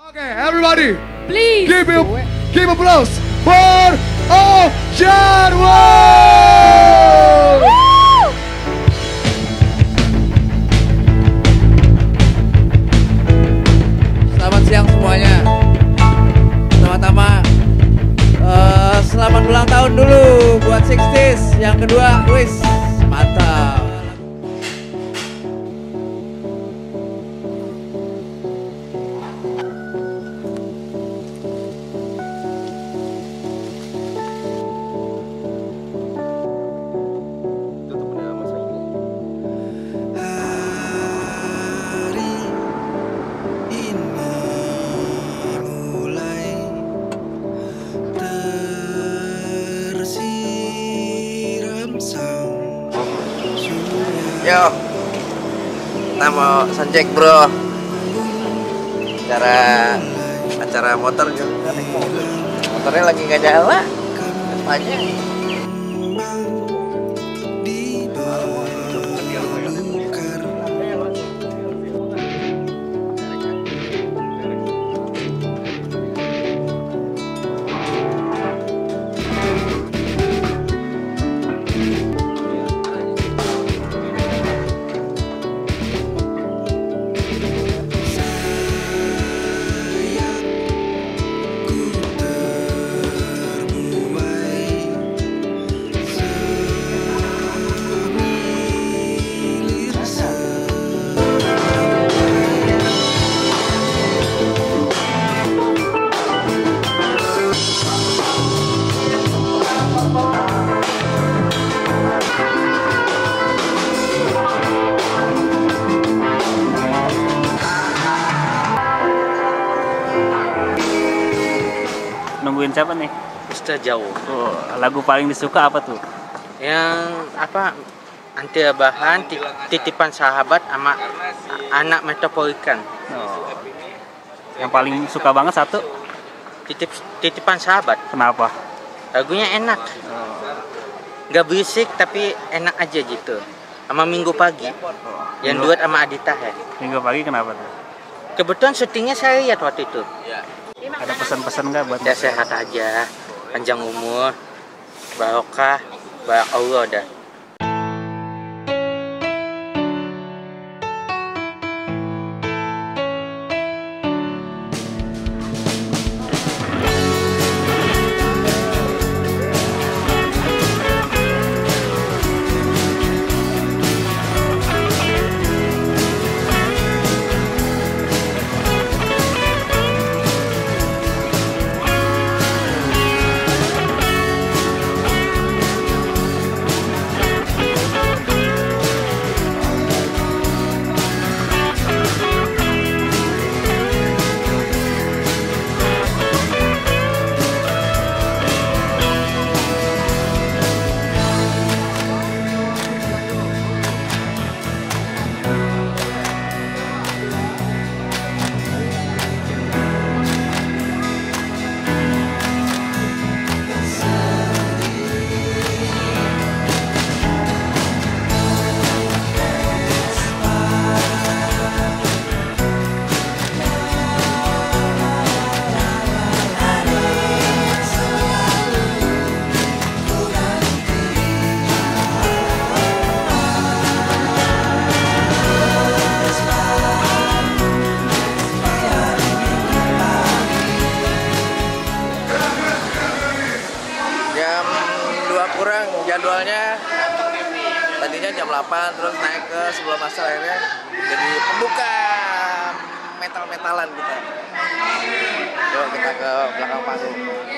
Okay, everybody, Please give applause for Jarwo. Selamat siang semuanya. Pertama-tama selamat ulang tahun dulu buat Sixties. Yang kedua, wis mantap. Yo, kita mau soundcheck bro. Acara motor juga naik mobil. Motornya lagi nggak jalan. Depannya. Nungguin siapa nih? Mr. Jauh. Oh, lagu paling disuka apa tuh? Yang apa? Anti bahan titipan sahabat sama anak metropolitan. Oh. Yang paling suka banget satu? Titipan sahabat. Kenapa? Lagunya enak. Nggak berisik tapi enak aja gitu. Sama Minggu Pagi. Yang duet sama Adita ya. Minggu Pagi kenapa tuh? Kebetulan syutingnya saya lihat waktu itu. Ada pesan-pesan nggak buat Ya sehat aja, panjang umur, barokah, barak Allah dah. Jam 2 kurang jadwalnya, tadinya jam 8 terus naik ke sebelum asar, akhirnya jadi pembuka metal-metalan kita. Yuk kita ke belakang panggung.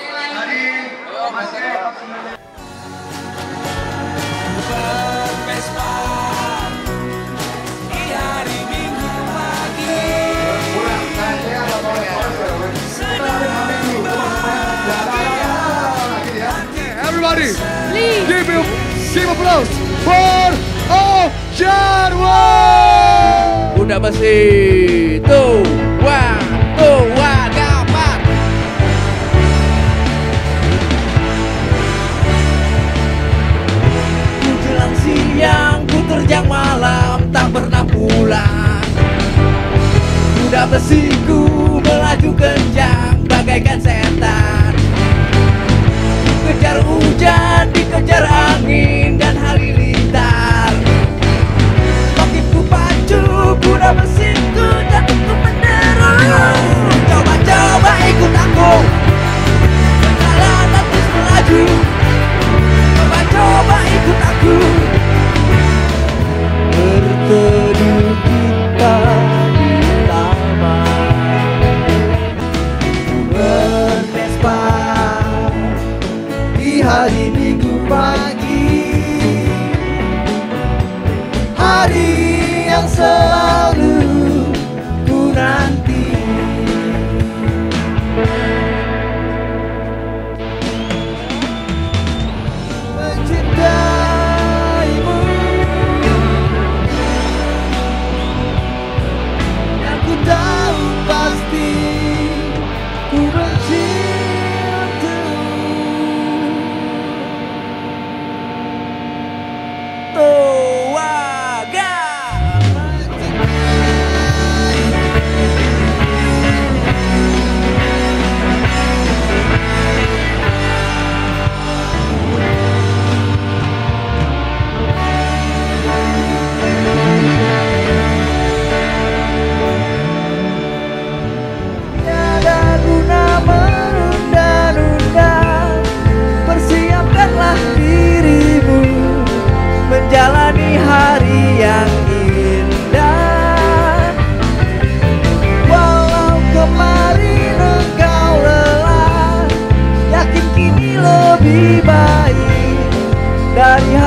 Everybody, Please give applause for Jarwo. Udah besi. Tuh, dapat. Menjelang siang, ku terjang malam, tak pernah pulang. Udah besiku melaju ke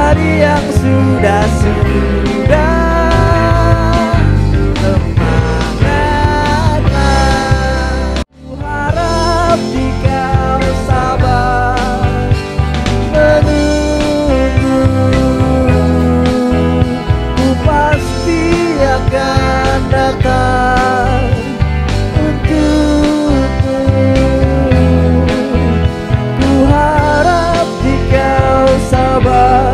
menjadi yang sudah-sudah. Semangatlah, ku harap jika sabar menunggu, ku pasti akan datang untukmu. Ku harap jika sabar.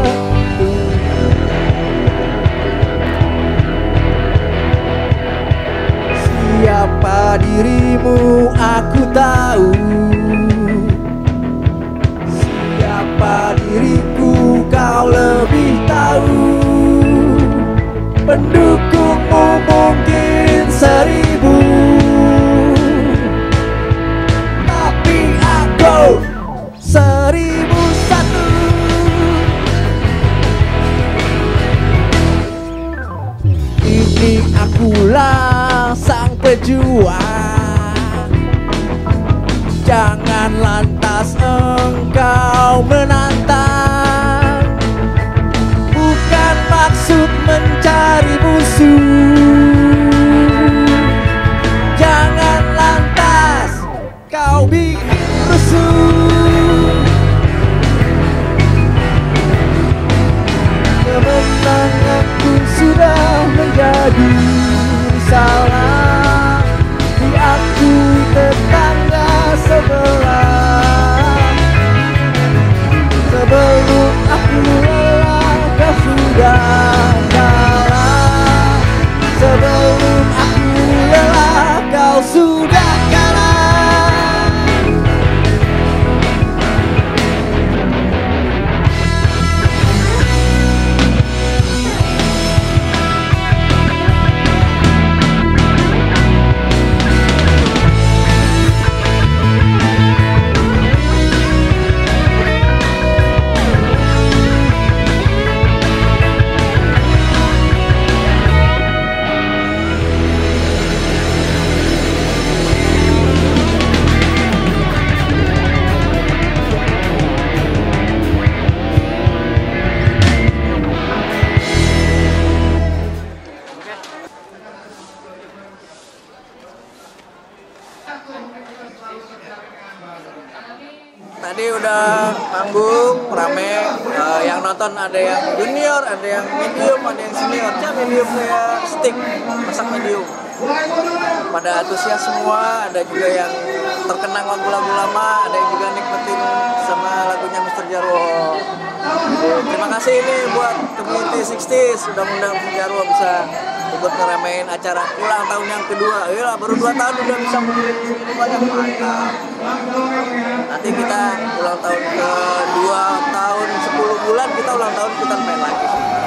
Siapa dirimu aku tahu, siapa diriku kau lebih tahu. Pendukungmu mungkin 1000, tapi aku 1001. Ini akulah sang pejuang, jangan lantas engkau menantang. Bukan maksud mencari musuh, jangan lantas kau bikin rusuh. Kemenangan pun sudah menjadi salah, diakui tetangga sebelah. Sebelum aku lelah kau sudah kalah. Sebelum aku lelah kau sudah kalah. Tadi udah manggung rame, yang nonton ada yang junior, ada yang medium, ada yang senior. Medium kayak stick, masak medium. Pada antusias semua, ada juga yang terkenang lagu-lagu lama, ada yang juga nikmatin sama lagunya Mr. Jarwo. Terima kasih ini buat community 60s sudah mengundang Mr. Jarwo bisa ikut ngeramein acara ulang tahun yang kedua. Yalah, baru 2 tahun udah bisa mengirim segitu banyak, mantap. Nanti kita ulang tahun ke 2 tahun 10 bulan kita ulang tahun kita main lagi.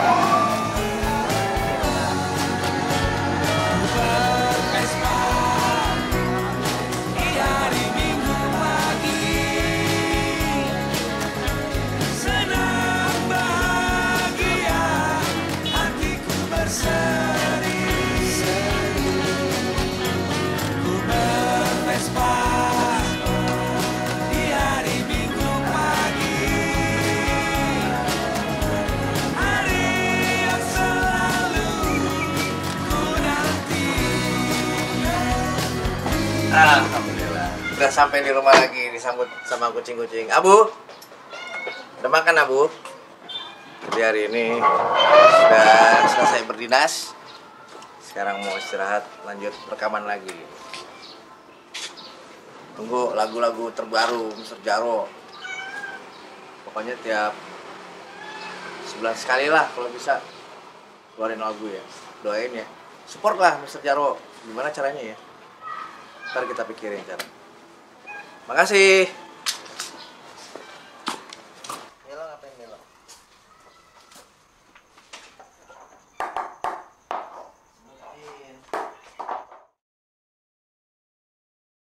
Alhamdulillah, udah sampai di rumah lagi, disambut sama kucing-kucing. Abu, udah makan Abu? Jadi hari ini sudah selesai berdinas. Sekarang mau istirahat, lanjut rekaman lagi. Tunggu lagu-lagu terbaru Mr. Jarwo. Pokoknya tiap sebulan sekali lah kalau bisa keluarin lagu ya. Doain ya, support lah Mr. Jarwo. Gimana caranya ya? Ntar kita pikirin cara. Makasih.